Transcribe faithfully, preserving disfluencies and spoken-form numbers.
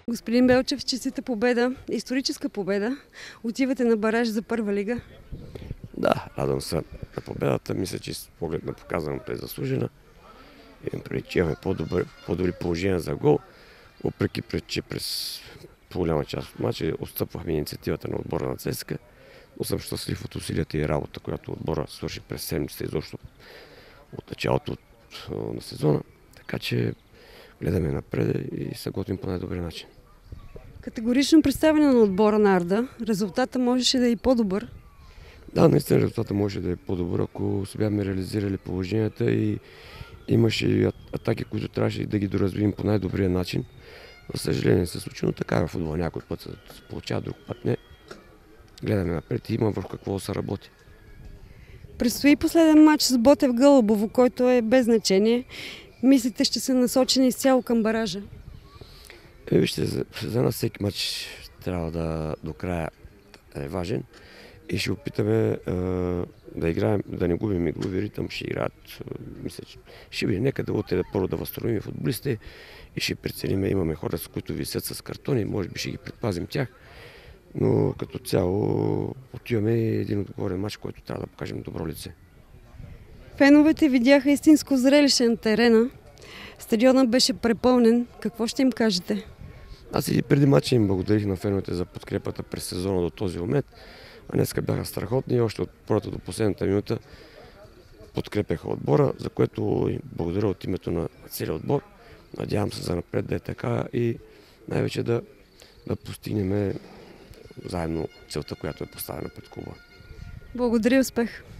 Господин Белчев, честита победа, историческа победа. Отивате на бараж за първа лига. Да, радвам се на победата. Мисля, че с поглед на показаната е заслужена. И преди имаме по-добри положения за гол, въпреки че през по-голяма част от матча отстъпвахме инициативата на отбора на ЦСКА. Но съм щастлив от усилията и работа, която отбора свърши през седмицата изобщо от началото на сезона. Така че гледаме напред и се готвим по най-добрия начин. Категорично представяне на отбора на Арда. Резултата можеше да е и по-добър. Да, наистина резултата може да е по-добър, ако се бяхме реализирали положенията и имаше и атаки, които трябваше да ги доразвием по най-добрия начин. За съжаление се случи, но така е в футбола. Някой път се получава, друг път не. Гледаме напред и има върху какво да се работи. Предстои последен матч с Ботев Гълъбово, който е без значение. Мислите, ще се насочени изцяло към баража? Е, вижте, за, за нас всеки матч трябва да до края е важен и ще опитаме е, да играем, да не губим игрови ритъм, ще играят, мисля, че ще видим, нека да отиде първо да възстановим футболистите и ще преценим, имаме хора, с които висят с картони, може би ще ги предпазим тях, но като цяло отиваме един отговорен матч, който трябва да покажем добро лице. Феновете видяха истинско зрелище на терена. Стадионът беше препълнен. Какво ще им кажете? Аз и преди матча им благодарих на феновете за подкрепата през сезона до този момент. А днеска бяха страхотни и още от първата до последната минута подкрепяха отбора, за което им благодаря от името на целия отбор. Надявам се за напред да е така и най-вече да, да постигнем заедно целта, която е поставена пред клуба. Благодаря, успех!